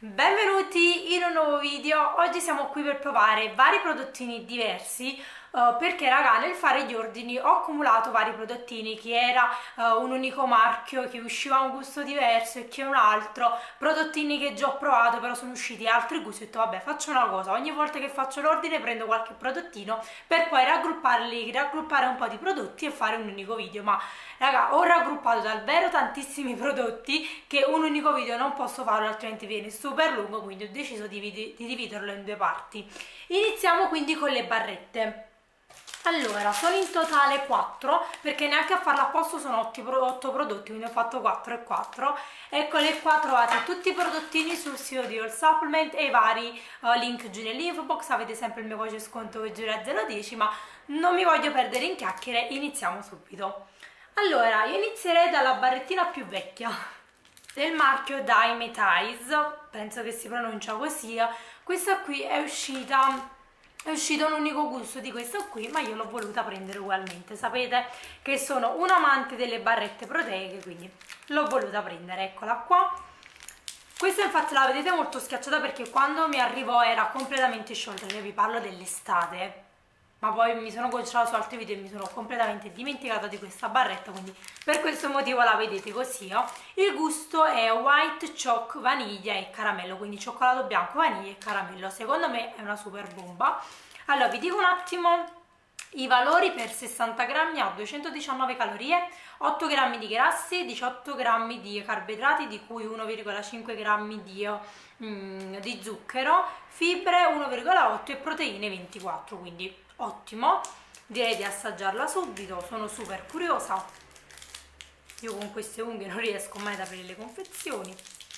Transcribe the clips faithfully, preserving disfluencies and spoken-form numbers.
Benvenuti in un nuovo video. Oggi siamo qui per provare vari prodottini diversi uh, perché raga, nel fare gli ordini ho accumulato vari prodottini che era uh, un unico marchio, che usciva un gusto diverso e che un altro, prodottini che già ho provato però sono usciti altri gusti. Ho detto vabbè, faccio una cosa, ogni volta che faccio l'ordine prendo qualche prodottino per poi raggrupparli, raggruppare un po' di prodotti e fare un unico video. Ma raga, ho raggruppato davvero tantissimi prodotti che un unico video non posso farlo, altrimenti viene super lungo, quindi ho deciso di, di dividerlo in due parti. Iniziamo quindi con le barrette. Allora, sono in totale quattro, perché neanche a farla a posto sono otto prodotti, quindi ho fatto quattro e quattro. Eccole qua, trovate tutti i prodottini sul sito di All Supplement e i vari uh, link giù nell'info box. Avete sempre il mio codice sconto che gira a zero dieci, ma non mi voglio perdere in chiacchiere, iniziamo subito. Allora, io inizierei dalla barrettina più vecchia del marchio Dymatize, penso che si pronuncia così. Questa qui è uscita, è uscito un unico gusto di questa qui, ma io l'ho voluta prendere ugualmente. Sapete che sono un amante delle barrette proteiche, quindi l'ho voluta prendere, eccola qua. Questa infatti la vedete molto schiacciata perché quando mi arrivò era completamente sciolta, io vi parlo dell'estate. Ma poi mi sono concentrata su altri video e mi sono completamente dimenticata di questa barretta, quindi per questo motivo la vedete così. Oh. Il gusto è white choc, vaniglia e caramello, quindi cioccolato bianco, vaniglia e caramello. Secondo me è una super bomba. Allora vi dico un attimo i valori: per sessanta grammi ha duecentodiciannove calorie, otto grammi di grassi, diciotto grammi di carboidrati, di cui uno virgola cinque grammi di, mm, di zucchero, fibre uno virgola otto e proteine ventiquattro, quindi ottimo, direi di assaggiarla subito. Sono super curiosa, io con queste unghie non riesco mai ad aprire le confezioni.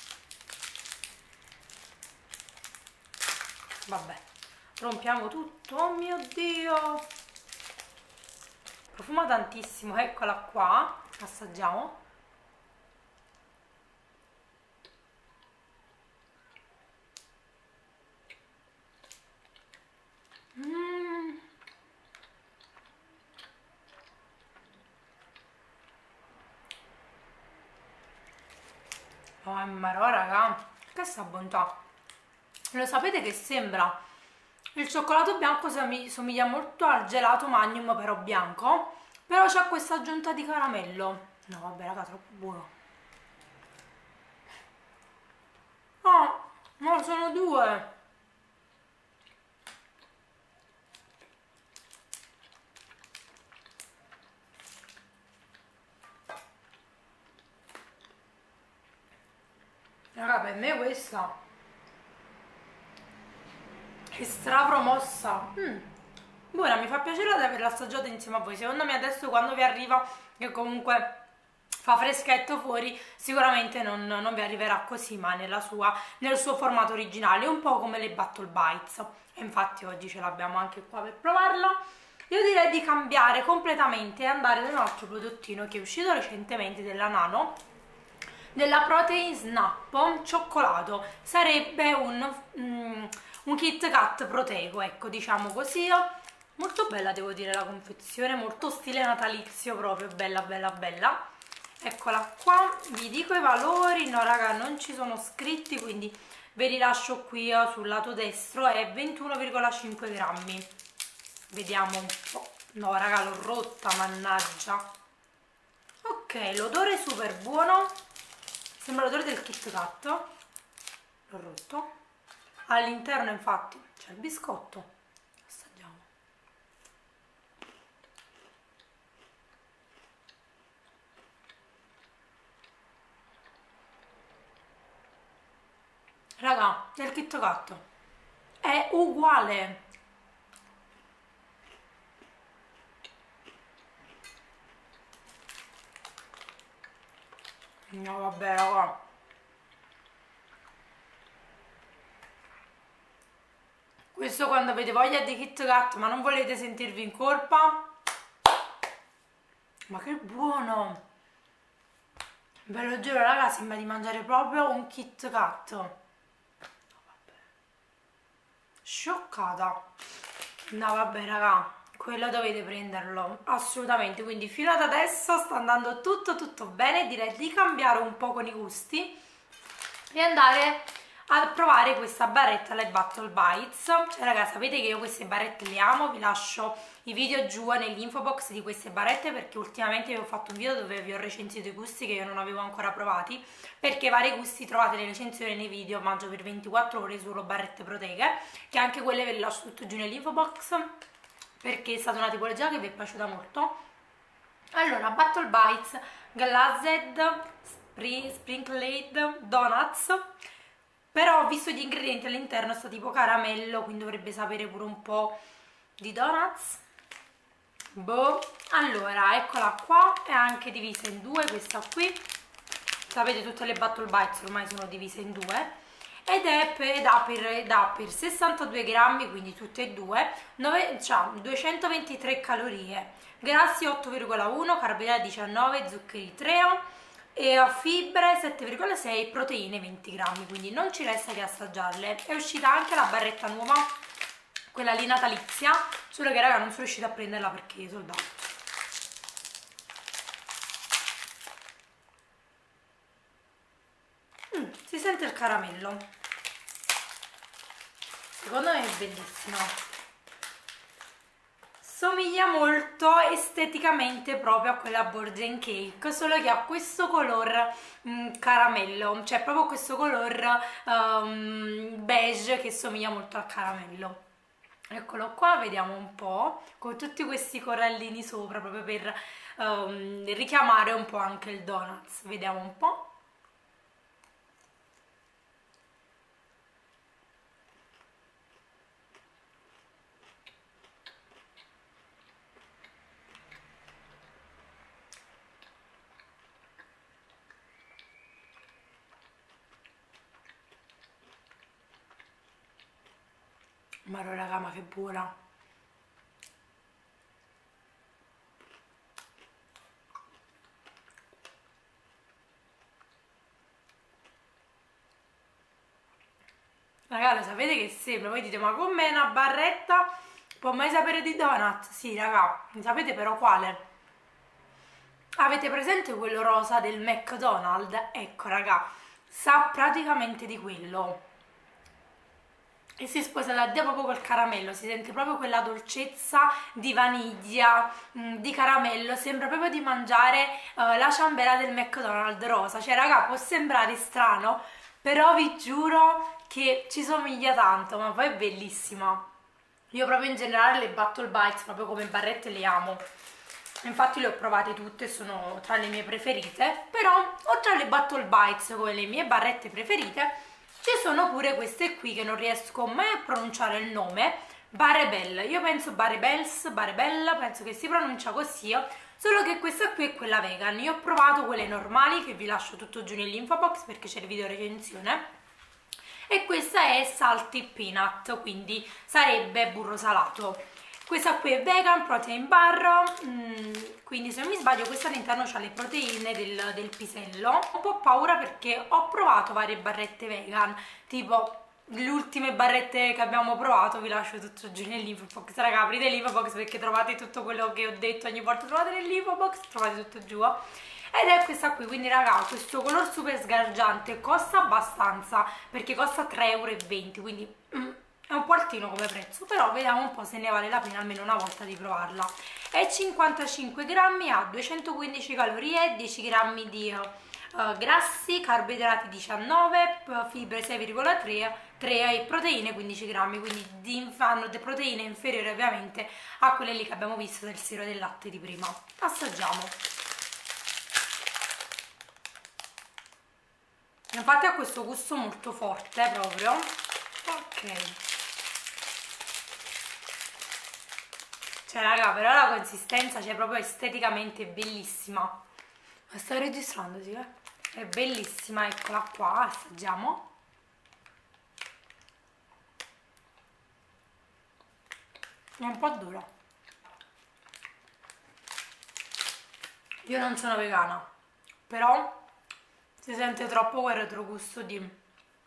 Vabbè, rompiamo tutto. Oh mio Dio, profuma tantissimo. Eccola qua, assaggiamo. Mm. Oh, ma raga, che sta bontà. Lo sapete che sembra il cioccolato bianco, somiglia molto al gelato Magnum però bianco, però c'ha questa aggiunta di caramello. No vabbè raga, troppo buono. Oh, no, sono due. Raga, per me questa è strapromossa. Mm. Buona, mi fa piacere di averla assaggiata insieme a voi. Secondo me adesso quando vi arriva, che comunque fa freschetto fuori, sicuramente non, non vi arriverà così, ma nella sua, nel suo formato originale, un po' come le Battle Bites. E infatti oggi ce l'abbiamo anche qua per provarla. Io direi di cambiare completamente e andare da un altro prodottino che è uscito recentemente della Nano, della Protein Snap cioccolato. Sarebbe un, um, un Kit Kat proteico, ecco, diciamo così. Molto bella, devo dire, la confezione, molto stile natalizio proprio, bella bella bella. Eccola qua, vi dico i valori. No raga, non ci sono scritti, quindi ve li lascio qui sul lato destro. È ventuno virgola cinque grammi. Vediamo un po'. No raga, l'ho rotta, mannaggia. Ok, l'odore è super buono, sembra l'odore del Kit Kat. L'ho rotto. All'interno infatti c'è il biscotto. Assaggiamo. Raga, del Kit Kat è uguale. No vabbè raga, questo quando avete voglia di Kit Kat ma non volete sentirvi in colpa, ma che buono, ve lo giuro raga, sembra di mangiare proprio un Kit Kat. No, vabbè. Scioccata. No vabbè raga, quello dovete prenderlo assolutamente. Quindi fino ad adesso sta andando tutto tutto bene, direi di cambiare un po' con i gusti e andare a provare provare questa barretta, le Battle Bites. Cioè ragazzi, sapete che io queste barrette le amo, vi lascio i video giù nell'info box di queste barrette, perché ultimamente vi ho fatto un video dove vi ho recensito i gusti che io non avevo ancora provati, perché vari gusti trovate le recensioni nei video Mangio per ventiquattro ore solo barrette proteiche, che anche quelle ve le lascio tutto giù nell'info box, perché è stata una tipologia che vi è piaciuta molto. Allora, Battle Bites Glazed Sprinkled Donuts, però ho visto gli ingredienti all'interno, sta tipo caramello, quindi dovrebbe sapere pure un po' di donuts. Boh. Allora, eccola qua, è anche divisa in due questa qui, sapete tutte le Battle Bites ormai sono divise in due, ed è per, da, per, da per sessantadue grammi, quindi tutte e due, nove, cioè, duecentoventitré calorie, grassi otto virgola uno, carboidrati diciannove, zuccheri tre e fibre sette virgola sei, proteine venti grammi, quindi non ci resta che assaggiarle. È uscita anche la barretta nuova, quella lì natalizia, solo che raga non sono riuscita a prenderla perché è sold out. Mm, si sente il caramello, secondo me è bellissimo. Somiglia molto esteticamente proprio a quella Borgen Cake, solo che ha questo color mh, caramello, cioè proprio questo color um, beige che somiglia molto al caramello. Eccolo qua, vediamo un po', con tutti questi corallini sopra, proprio per um, richiamare un po' anche il donuts. Vediamo un po'. Ma raga, ma che buona! Raga, lo sapete che sembra? Voi dite, ma com'è una barretta? Può mai sapere di donut? Sì, raga, sapete però quale? Avete presente quello rosa del McDonald's? Ecco, raga, sa praticamente di quello. E si sposa da Dio proprio col caramello, si sente proprio quella dolcezza di vaniglia, mh, di caramello, sembra proprio di mangiare uh, la ciambella del McDonald's rosa. Cioè raga, può sembrare strano, però vi giuro che ci somiglia tanto, ma poi è bellissima. Io proprio in generale le Battle Bites, proprio come barrette, le amo. Infatti le ho provate tutte, sono tra le mie preferite, però oltre alle Battle Bites come le mie barrette preferite, ci sono pure queste qui che non riesco mai a pronunciare il nome, Barebelle. Io penso Barebels, Barebella, penso che si pronuncia così, solo che questa qui è quella vegan. Io ho provato quelle normali, che vi lascio tutto giù nell'info box perché c'è il video recensione, e questa è Salty Peanut, quindi sarebbe burro salato. Questa qui è vegan, protein bar, mm, quindi se non mi sbaglio questa all'interno ha le proteine del, del pisello. Ho un po' paura perché ho provato varie barrette vegan, tipo le ultime barrette che abbiamo provato, vi lascio tutto giù nell'info box, raga, aprite l'info box perché trovate tutto quello che ho detto ogni volta, trovate nell'info box, trovate tutto giù. Ed è questa qui, quindi raga, questo color super sgargiante costa abbastanza, perché costa tre e venti euro, quindi... Mm, è un po' altino come prezzo, però vediamo un po' se ne vale la pena almeno una volta di provarla. È cinquantacinque grammi, ha duecentoquindici calorie, dieci grammi di uh, grassi, carboidrati diciannove, fibre sei virgola tre, tre e proteine quindici grammi, quindi di, hanno delle proteine inferiori ovviamente a quelle lì che abbiamo visto del siero del latte di prima. Assaggiamo. Infatti ha questo gusto molto forte proprio. Ok. Cioè raga, però la consistenza, cioè proprio esteticamente bellissima. Ma sta registrando, sì, eh? È bellissima, eccola qua, assaggiamo. È un po' dura. Io non sono vegana, però si sente troppo quel retrogusto di...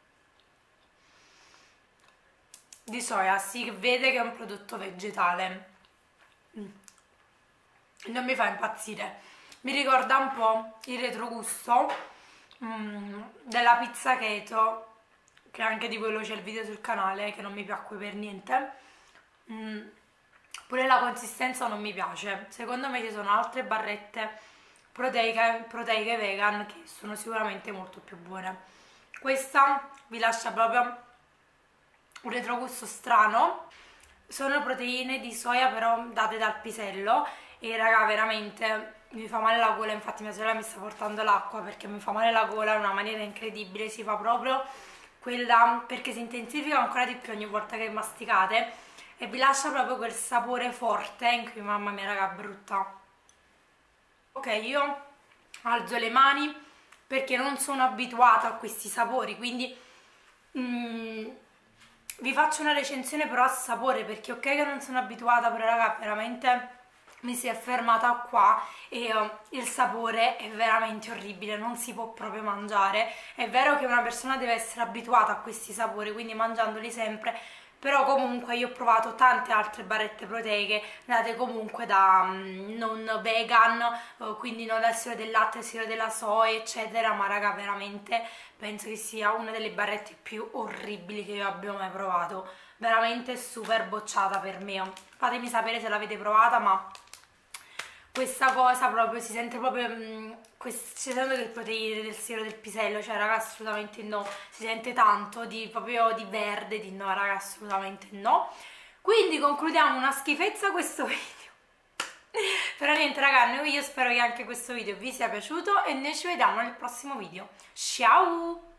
di soia, si vede che è un prodotto vegetale. Mm. Non mi fa impazzire, mi ricorda un po' il retrogusto mm, della pizza keto che anche di quello c'è il video sul canale, che non mi piacque per niente. Mm. Pure la consistenza non mi piace. Secondo me ci sono altre barrette proteiche, proteiche vegan che sono sicuramente molto più buone. Questa vi lascia proprio un retrogusto strano. Sono proteine di soia però date dal pisello e raga veramente mi fa male la gola, infatti mia sorella mi sta portando l'acqua perché mi fa male la gola in una maniera incredibile, si fa proprio quella, perché si intensifica ancora di più ogni volta che masticate e vi lascia proprio quel sapore forte in cui mamma mia raga brutta. Ok, io alzo le mani perché non sono abituata a questi sapori, quindi mm, vi faccio una recensione però a sapore, perché ok che non sono abituata, però raga veramente mi si è fermata qua e uh, il sapore è veramente orribile, non si può proprio mangiare. È vero che una persona deve essere abituata a questi sapori, quindi mangiandoli sempre, però comunque io ho provato tante altre barrette proteiche date comunque da um, non vegan, uh, quindi non dal siro del latte, il siro della soia eccetera, ma raga veramente penso che sia una delle barrette più orribili che io abbia mai provato, veramente super bocciata per me. Fatemi sapere se l'avete provata, ma questa cosa proprio si sente proprio mh, si sente che il proteine del siro del pisello, cioè raga assolutamente no, si sente tanto di proprio di verde, di no raga assolutamente no. Quindi concludiamo una schifezza questo video. Però niente raga, io spero che anche questo video vi sia piaciuto e noi ci vediamo nel prossimo video. Ciao!